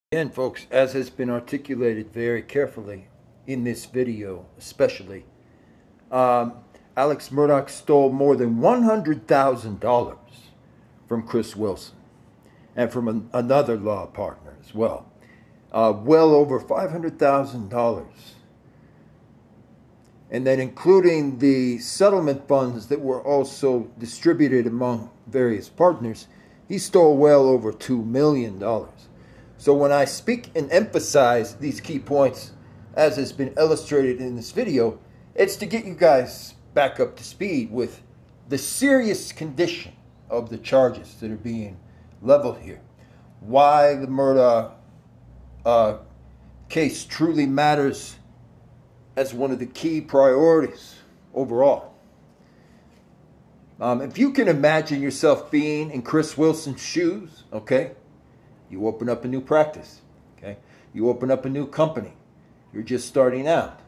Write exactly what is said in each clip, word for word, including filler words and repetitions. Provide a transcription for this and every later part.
Again, folks, as has been articulated very carefully in this video, especially, um, Alex Murdaugh stole more than one hundred thousand dollars from Chris Wilson and from an, another law partner as well. Uh, well over five hundred thousand dollars. And then including the settlement funds that were also distributed among various partners, he stole well over two million dollars. So when I speak and emphasize these key points, as has been illustrated in this video, it's to get you guys back up to speed with the serious condition of the charges that are being leveled here. Why the Murdaugh uh, case truly matters as one of the key priorities overall. Um, if you can imagine yourself being in Chris Wilson's shoes, okay? You open up a new practice, okay? You open up a new company. You're just starting out.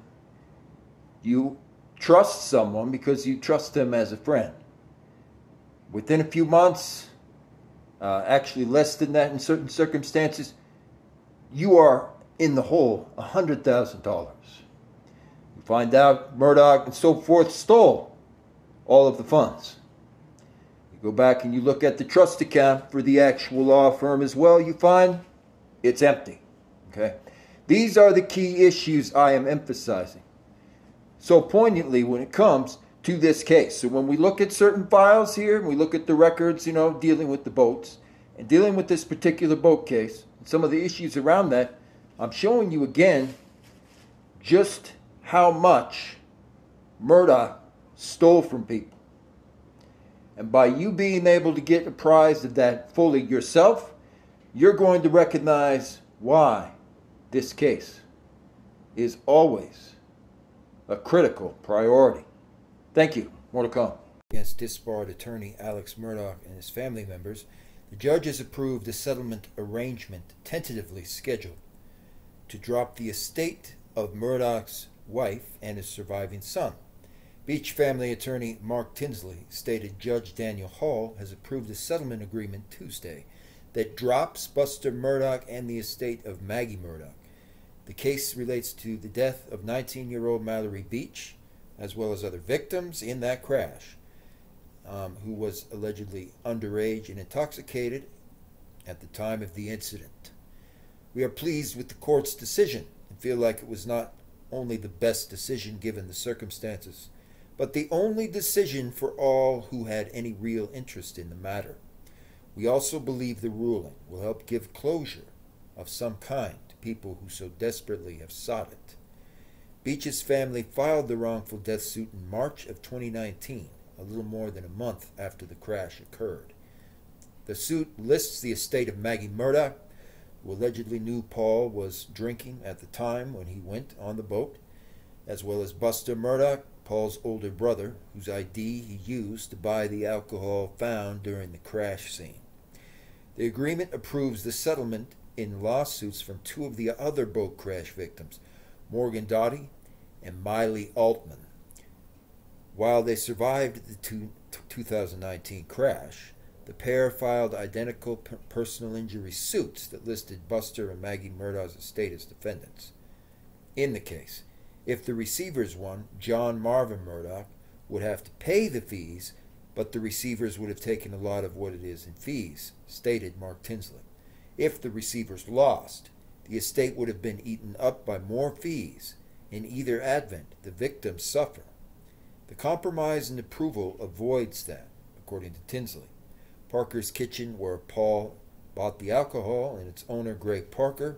You trust someone because you trust them as a friend. Within a few months, uh, actually less than that in certain circumstances, you are in the hole one hundred thousand dollars. You find out Murdaugh and so forth stole all of the funds. Go back and you look at the trust account for the actual law firm as well, you find it's empty. Okay? These are the key issues I am emphasizing so poignantly when it comes to this case. So when we look at certain files here, and we look at the records, you know, dealing with the boats, and dealing with this particular boat case, and some of the issues around that, I'm showing you again just how much Murdaugh stole from people. And by you being able to get apprised of that fully yourself, you're going to recognize why this case is always a critical priority. Thank you. More to come. Against disbarred attorney Alex Murdaugh and his family members, the judges approved a settlement arrangement tentatively scheduled to drop the estate of Murdaugh's wife and his surviving son. Beach family attorney Mark Tinsley stated Judge Daniel Hall has approved a settlement agreement Tuesday that drops Buster Murdaugh and the estate of Maggie Murdaugh. The case relates to the death of nineteen-year-old Mallory Beach, as well as other victims in that crash, um, who was allegedly underage and intoxicated at the time of the incident. We are pleased with the court's decision and feel like it was not only the best decision given the circumstances, but the only decision for all who had any real interest in the matter. We also believe the ruling will help give closure of some kind to people who so desperately have sought it. Beach's family filed the wrongful death suit in March of twenty nineteen, a little more than a month after the crash occurred. The suit lists the estate of Maggie Murdaugh, who allegedly knew Paul was drinking at the time when he went on the boat, as well as Buster Murdaugh, Paul's older brother, whose I D he used to buy the alcohol found during the crash scene. The agreement approves the settlement in lawsuits from two of the other boat crash victims, Morgan Doughty and Miley Altman. While they survived the two, two thousand nineteen crash, the pair filed identical personal injury suits that listed Buster and Maggie Murdaugh's estate as defendants. In the case, if the receivers won, John Marvin Murdaugh would have to pay the fees, but the receivers would have taken a lot of what it is in fees, stated Mark Tinsley. If the receivers lost, the estate would have been eaten up by more fees. In either advent, the victims suffer. The compromise and approval avoids that, according to Tinsley. Parker's Kitchen, where Paul bought the alcohol, and its owner, Greg Parker,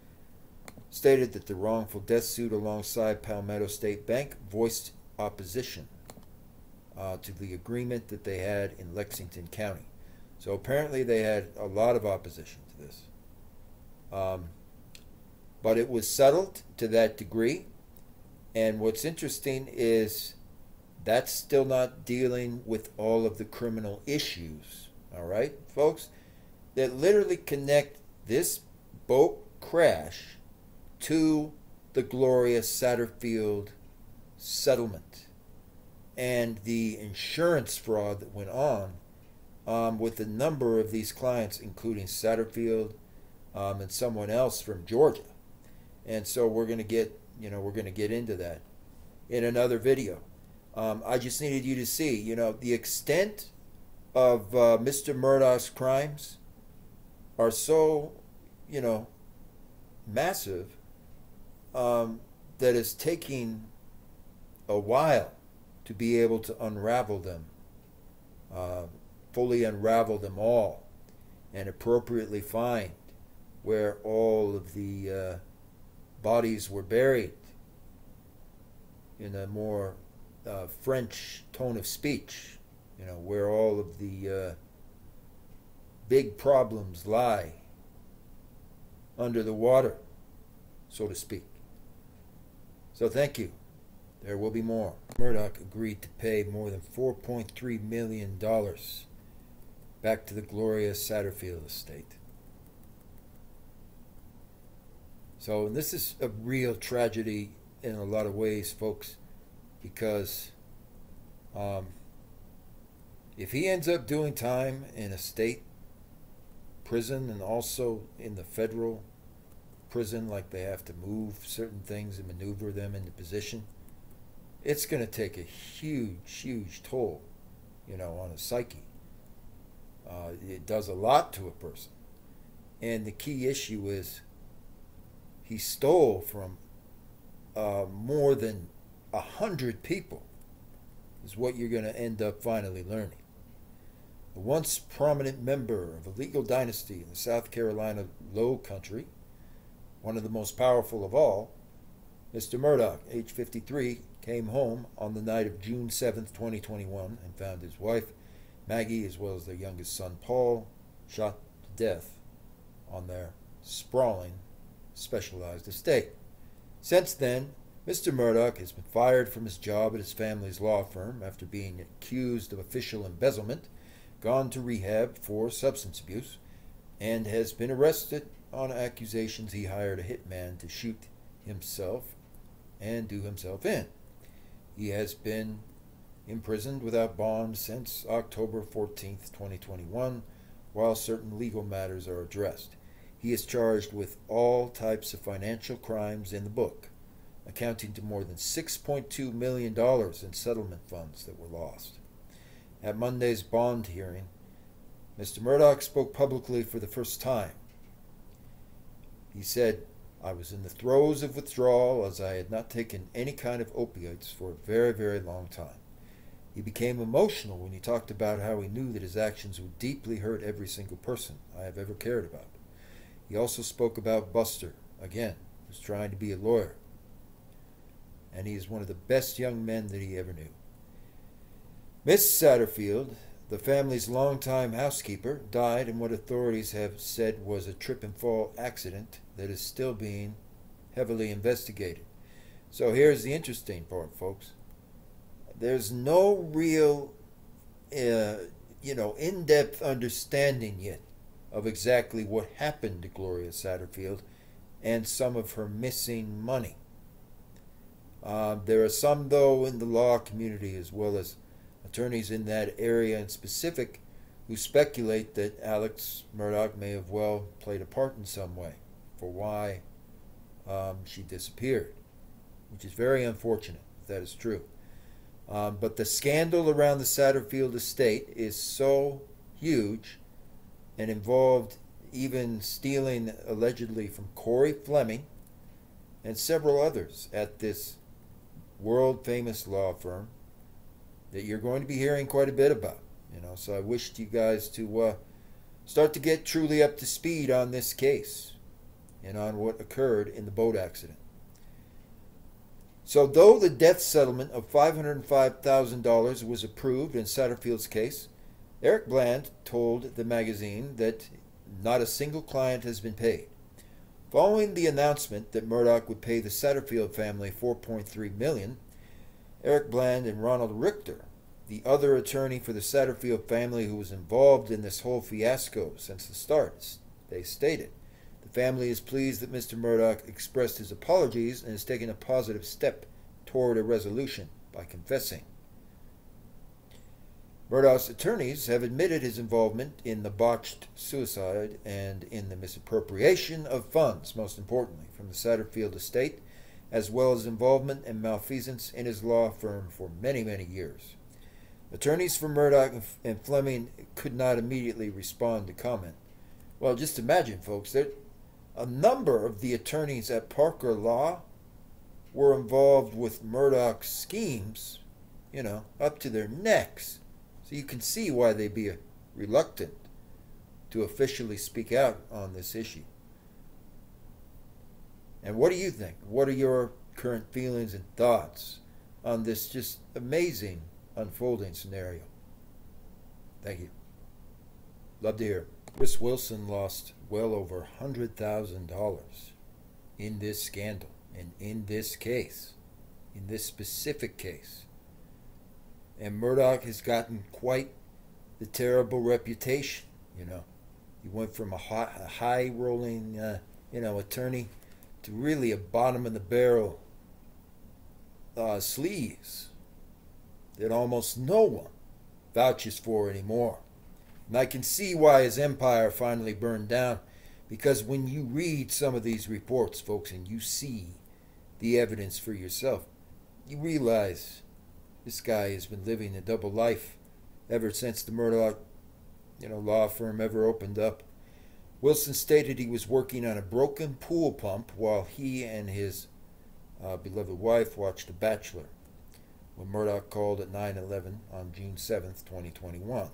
stated that the wrongful death suit alongside Palmetto State Bank voiced opposition uh, to the agreement that they had in Lexington County. So apparently they had a lot of opposition to this. Um, but it was settled to that degree. And what's interesting is that's still not dealing with all of the criminal issues, all right, folks, that literally connect this boat crash to the glorious Satterfield settlement and the insurance fraud that went on um, with a number of these clients, including Satterfield, um, and someone else from Georgia. And so we're going to get, you know, we're going to get into that in another video. Um, I just needed you to see, you know, the extent of uh, Mister Murdaugh's crimes are so, you know, massive um, that it's taking a while to be able to unravel them, uh, fully unravel them all, and appropriately find where all of the uh, bodies were buried in a more uh, French tone of speech, you know, where all of the uh, big problems lie under the water, so to speak. So thank you. There will be more. Murdaugh agreed to pay more than four point three million dollars back to the glorious Satterfield estate. So this is a real tragedy in a lot of ways, folks, because um, if he ends up doing time in a state prison and also in the federal prison, like they have to move certain things and maneuver them into position, it's going to take a huge, huge toll, you know, on a psyche. Uh, it does a lot to a person. And the key issue is he stole from uh, more than a hundred people, is what you're going to end up finally learning. The once prominent member of a legal dynasty in the South Carolina Low Country, one of the most powerful of all, Mister Murdaugh, age fifty-three, came home on the night of June seventh, twenty twenty-one, and found his wife, Maggie, as well as their youngest son, Paul, shot to death on their sprawling, specialized estate. Since then, Mister Murdaugh has been fired from his job at his family's law firm after being accused of official embezzlement, gone to rehab for substance abuse, and has been arrested on accusations he hired a hitman to shoot himself and do himself in. He has been imprisoned without bond since October fourteenth, twenty twenty-one, while certain legal matters are addressed. He is charged with all types of financial crimes in the book, accounting to more than six point two million dollars in settlement funds that were lost. At Monday's bond hearing, Mister Murdaugh spoke publicly for the first time. He said, "I was in the throes of withdrawal as I had not taken any kind of opioids for a very, very long time." He became emotional when he talked about how he knew that his actions would deeply hurt every single person I have ever cared about. He also spoke about Buster, again, who's trying to be a lawyer. And he is one of the best young men that he ever knew. Miss Satterfield, the family's longtime housekeeper, died in what authorities have said was a trip and fall accident that is still being heavily investigated. So here's the interesting part, folks. There's no real, uh, you know, in-depth understanding yet of exactly what happened to Gloria Satterfield and some of her missing money. Uh, there are some, though, in the law community, as well as attorneys in that area in specific, who speculate that Alex Murdaugh may have well played a part in some way for why um, she disappeared, which is very unfortunate if that is true. Um, but the scandal around the Satterfield estate is so huge and involved even stealing allegedly from Corey Fleming and several others at this world-famous law firm that you're going to be hearing quite a bit about. You know, so I wished you guys to uh, start to get truly up to speed on this case and on what occurred in the boat accident. So though the death settlement of five hundred five thousand dollars was approved in Satterfield's case, Eric Bland told the magazine that not a single client has been paid. Following the announcement that Murdaugh would pay the Satterfield family four point three million dollars, Eric Bland and Ronald Richter, the other attorney for the Satterfield family who was involved in this whole fiasco since the start, they stated, "The family is pleased that Mister Murdaugh expressed his apologies and has taken a positive step toward a resolution by confessing." Murdaugh's attorneys have admitted his involvement in the botched suicide and in the misappropriation of funds, most importantly, from the Satterfield estate, as well as involvement and malfeasance in his law firm for many, many years. Attorneys for Murdaugh and Fleming could not immediately respond to comment. Well, just imagine, folks, that a number of the attorneys at Parker Law were involved with Murdaugh's schemes, you know, up to their necks. So you can see why they'd be reluctant to officially speak out on this issue. And what do you think? What are your current feelings and thoughts on this just amazing unfolding scenario? Thank you. Love to hear. Chris Wilson lost well over one hundred thousand dollars in this scandal and in this case, in this specific case. And Murdaugh has gotten quite the terrible reputation, you know. He went from a high-rolling, uh, you know, attorney to really a bottom-of-the-barrel uh, sleaze that almost no one vouches for anymore. And I can see why his empire finally burned down, because when you read some of these reports, folks, and you see the evidence for yourself, you realize this guy has been living a double life ever since the Murdaugh, you know, law firm ever opened up. Wilson stated he was working on a broken pool pump while he and his uh, beloved wife watched The Bachelor when Murdaugh called at nine eleven on June seventh, twenty twenty-one.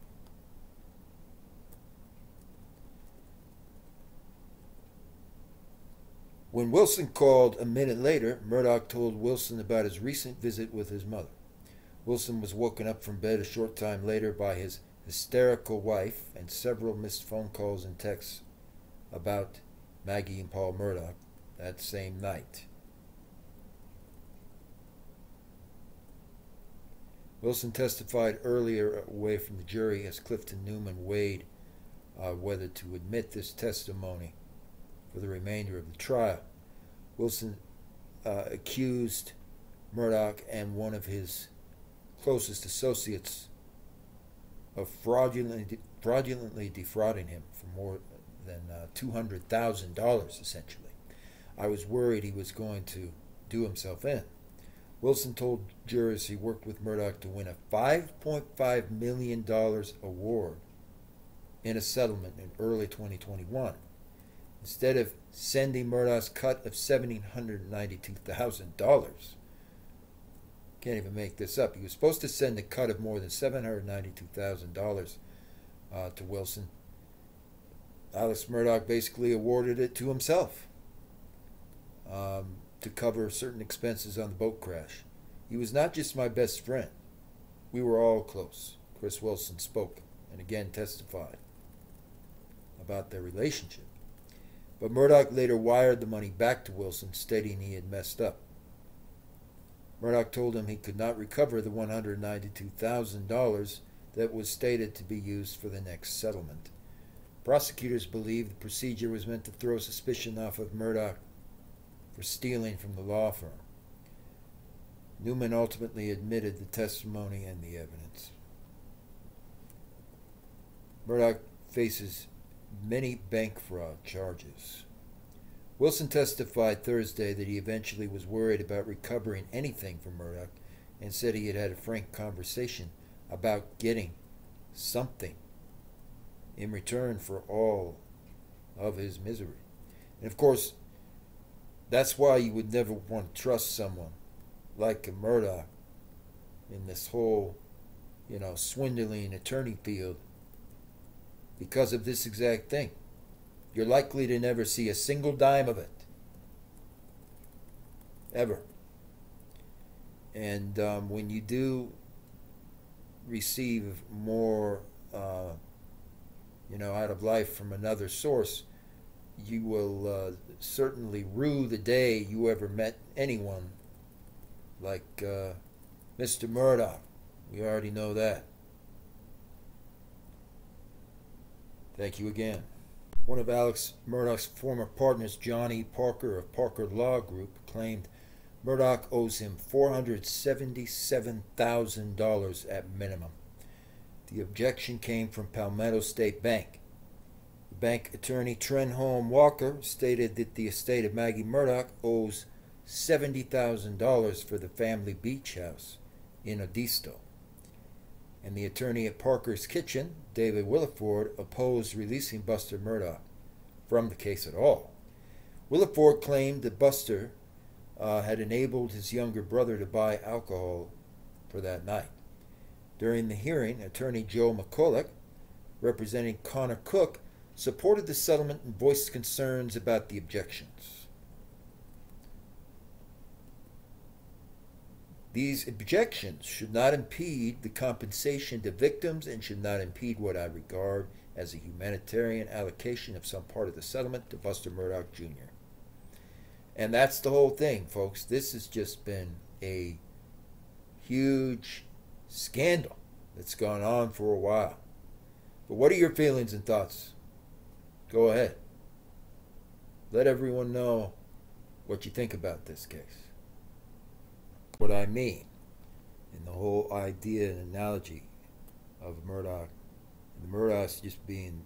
When Wilson called a minute later, Murdaugh told Wilson about his recent visit with his mother. Wilson was woken up from bed a short time later by his hysterical wife and several missed phone calls and texts about Maggie and Paul Murdaugh that same night. Wilson testified earlier away from the jury as Clifton Newman weighed uh, whether to admit this testimony for the remainder of the trial. Wilson uh, accused Murdaugh and one of his closest associates of fraudulently, fraudulently defrauding him for more than uh, two hundred thousand dollars, essentially. I was worried he was going to do himself in. Wilson told jurors he worked with Murdaugh to win a five point five million dollars award in a settlement in early twenty twenty-one. Instead of sending Murdaugh's cut of seven hundred ninety-two thousand dollars, can't even make this up, he was supposed to send a cut of more than seven hundred ninety-two thousand dollars uh, to Wilson. Alex Murdaugh basically awarded it to himself um, to cover certain expenses on the boat crash. He was not just my best friend. We were all close. Chris Wilson spoke and again testified about their relationship. But Murdaugh later wired the money back to Wilson, stating he had messed up. Murdaugh told him he could not recover the one hundred ninety-two thousand dollars that was stated to be used for the next settlement. Prosecutors believe the procedure was meant to throw suspicion off of Murdaugh for stealing from the law firm. Newman ultimately admitted the testimony and the evidence. Murdaugh faces many bank fraud charges. Wilson testified Thursday that he eventually was worried about recovering anything from Murdaugh and said he had had a frank conversation about getting something in return for all of his misery. And of course, that's why you would never want to trust someone like a Murdaugh in this whole, you know, swindling attorney field, because of this exact thing. You're likely to never see a single dime of it. Ever. And um, when you do receive more, uh, you know, out of life from another source, you will uh, certainly rue the day you ever met anyone like uh, Mister Murdaugh. We already know that. Thank you again. One of Alex Murdaugh's former partners, Johnny Parker of Parker Law Group, claimed Murdaugh owes him four hundred seventy-seven thousand dollars at minimum. The objection came from Palmetto State Bank. The bank attorney Trenholm Walker stated that the estate of Maggie Murdaugh owes seventy thousand dollars for the family beach house in Edisto. And the attorney at Parker's Kitchen, David Williford, opposed releasing Buster Murdaugh from the case at all. Williford claimed that Buster uh, had enabled his younger brother to buy alcohol for that night. During the hearing, attorney Joe McCulloch, representing Connor Cook, supported the settlement and voiced concerns about the objections. These objections should not impede the compensation to victims and should not impede what I regard as a humanitarian allocation of some part of the settlement to Buster Murdaugh Junior And that's the whole thing, folks. This has just been a huge scandal that's gone on for a while. But what are your feelings and thoughts? Go ahead. Let everyone know what you think about this case. What I mean in the whole idea and analogy of Murdaugh, the Murdaughs just being,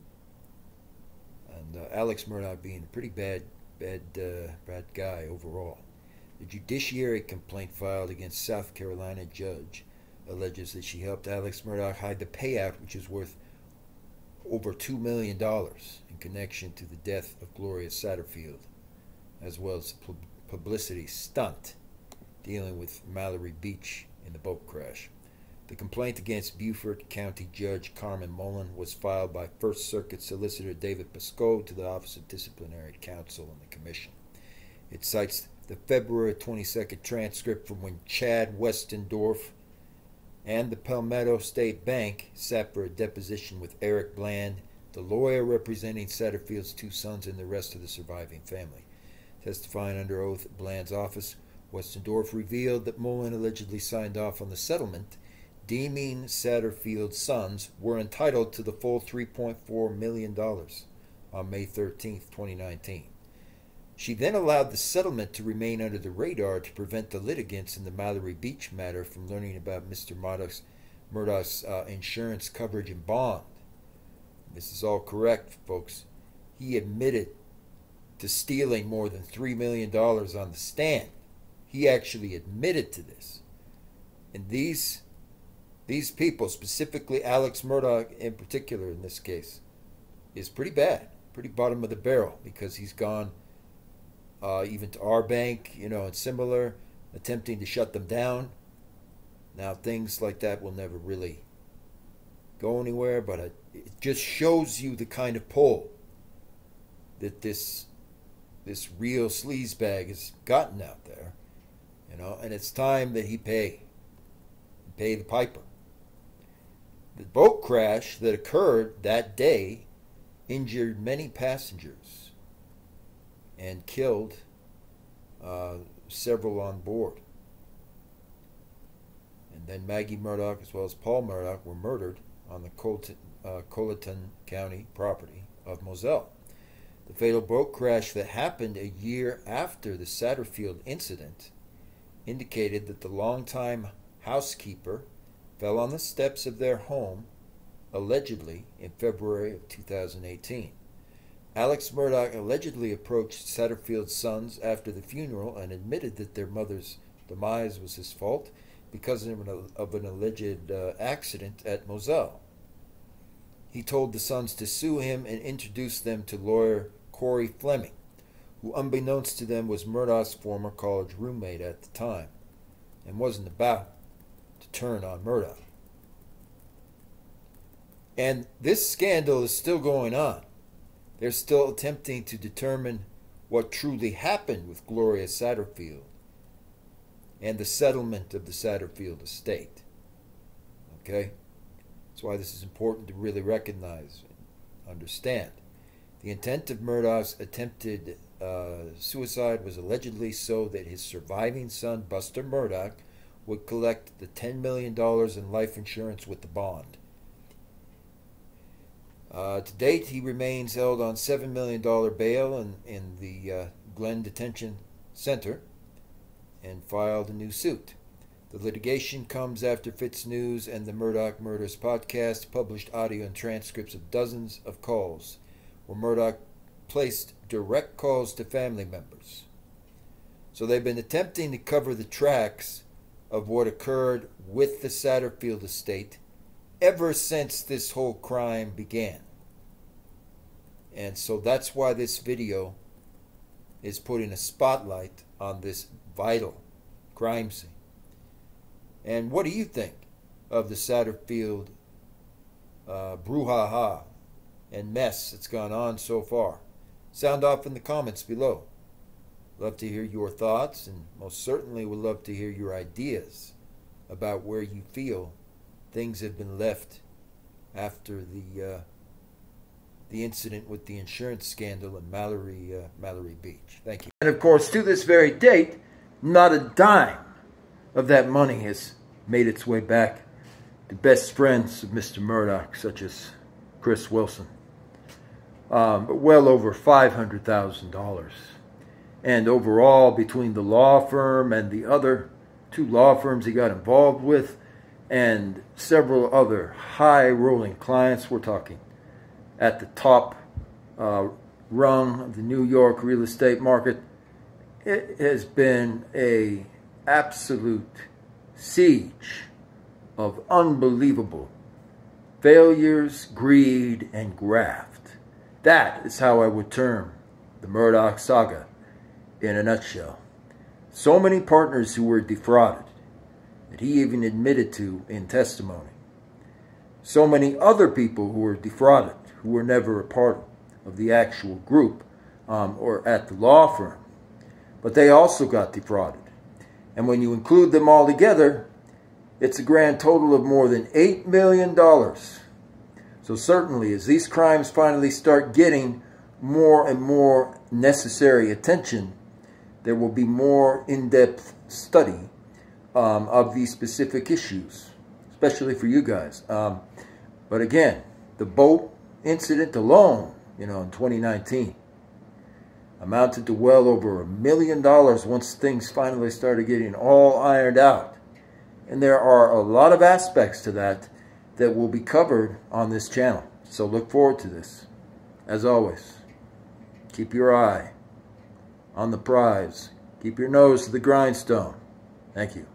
and uh, Alex Murdaugh being a pretty bad, bad, uh, bad guy overall. The judiciary complaint filed against South Carolina judge alleges that she helped Alex Murdaugh hide the payout, which is worth over two million dollars in connection to the death of Gloria Satterfield, as well as a publicity stunt dealing with Mallory Beach in the boat crash. The complaint against Beaufort County Judge Carmen Mullen was filed by First Circuit Solicitor David Pascoe to the Office of Disciplinary Counsel and the Commission. It cites the February twenty-second transcript from when Chad Westendorf and the Palmetto State Bank sat for a deposition with Eric Bland, the lawyer representing Satterfield's two sons and the rest of the surviving family. Testifying under oath at Bland's office, Westendorf revealed that Mullen allegedly signed off on the settlement, deeming Satterfield's sons were entitled to the full three point four million dollars on May thirteenth, twenty nineteen. She then allowed the settlement to remain under the radar to prevent the litigants in the Mallory Beach matter from learning about Mister Murdaugh's, Murdaugh's uh, insurance coverage and bond. This is all correct, folks. He admitted to stealing more than three million dollars on the stand. He actually admitted to this. And these, these people, specifically Alex Murdaugh in particular in this case, is pretty bad, pretty bottom of the barrel, because he's gone uh, even to our bank, you know, and similar, attempting to shut them down. Now, things like that will never really go anywhere, but it, it just shows you the kind of pull that this, this real sleazebag has gotten out there. You know, and it's time that he pay, pay the piper. The boat crash that occurred that day injured many passengers and killed uh, several on board. And then Maggie Murdaugh as well as Paul Murdaugh were murdered on the Colton, uh, Colleton County property of Moselle. The fatal boat crash that happened a year after the Satterfield incident indicated that the longtime housekeeper fell on the steps of their home, allegedly in February of two thousand eighteen. Alex Murdaugh allegedly approached Satterfield's sons after the funeral and admitted that their mother's demise was his fault because of an, of an alleged uh, accident at Moselle. He told the sons to sue him and introduced them to lawyer Corey Fleming, who unbeknownst to them was Murdaugh's former college roommate at the time, and wasn't about to turn on Murdaugh. And this scandal is still going on. They're still attempting to determine what truly happened with Gloria Satterfield and the settlement of the Satterfield estate. Okay? That's why this is important to really recognize and understand. The intent of Murdaugh's attempted uh, suicide was allegedly so that his surviving son, Buster Murdaugh, would collect the ten million dollars in life insurance with the bond. Uh, to date, he remains held on seven million dollars bail in, in the uh, Glen Detention Center and filed a new suit. The litigation comes after Fitz News and the Murdaugh Murders podcast published audio and transcripts of dozens of calls where Murdaugh placed direct calls to family members. So they've been attempting to cover the tracks of what occurred with the Satterfield estate ever since this whole crime began. And so that's why this video is putting a spotlight on this vital crime scene. And what do you think of the Satterfield uh, brouhaha and mess that's gone on so far? Sound off in the comments below. Love to hear your thoughts, and most certainly would love to hear your ideas about where you feel things have been left after the uh, the incident with the insurance scandal in Mallory, uh, Mallory Beach. Thank you. And of course, to this very date, not a dime of that money has made its way back to best friends of Mister Murdaugh, such as Chris Wilson. Um, but well over five hundred thousand dollars. And overall, between the law firm and the other two law firms he got involved with, and several other high-rolling clients, we're talking at the top uh, rung of the New York real estate market, it has been a absolute siege of unbelievable failures, greed, and graft. That is how I would term the Murdaugh saga in a nutshell. So many partners who were defrauded that he even admitted to in testimony. So many other people who were defrauded who were never a part of the actual group um, or at the law firm. But they also got defrauded. And when you include them all together, it's a grand total of more than eight million dollars. So certainly, as these crimes finally start getting more and more necessary attention, there will be more in-depth study um, of these specific issues, especially for you guys. Um, but again, the boat incident alone, you know, in twenty nineteen, amounted to well over a million dollars once things finally started getting all ironed out. And there are a lot of aspects to that that will be covered on this channel. So look forward to this. As always, keep your eye on the prize. Keep your nose to the grindstone. Thank you.